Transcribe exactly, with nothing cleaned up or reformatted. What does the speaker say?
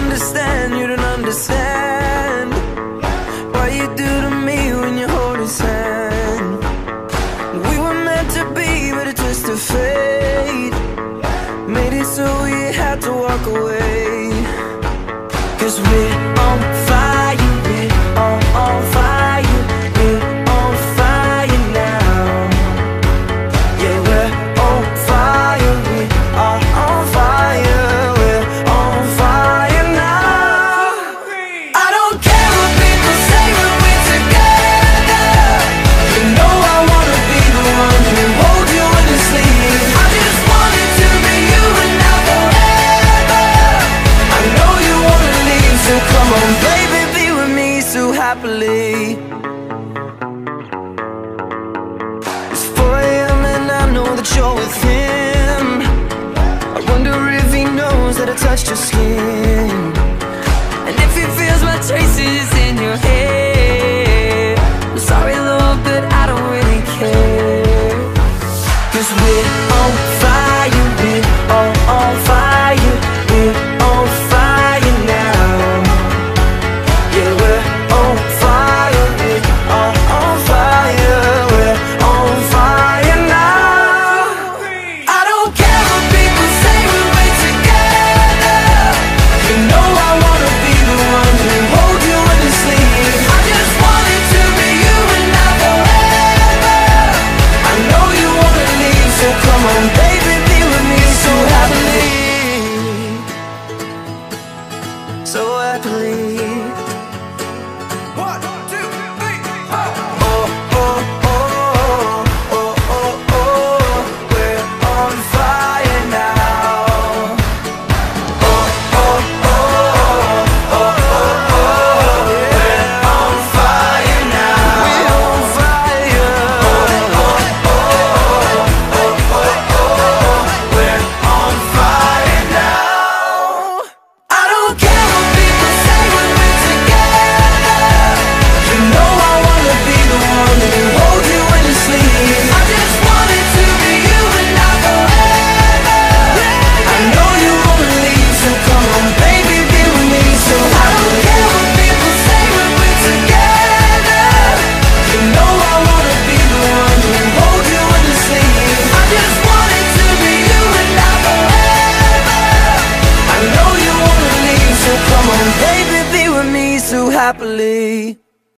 understand, you don't understand what you do to me when you hold his hand. We were meant to be, but a twist of fate made it so we had to walk away. Cause we're on fire, we're on, on fire, we're on fire now. Yeah, we're on fire, we are on fire, we're on fire now. I don't care what people say when we're together. You know I wanna be the one who holds you in his sleep. I just want it to be you and now forever. I know you wanna leave, so come on baby, be with me so happily. It's four A M and I know that you're with him. I wonder if he knows that I touched your skin, and if he feels my traces in your hair. I'm sorry Lord, but I don't really care. Cause we're on fire, we're on, on fire.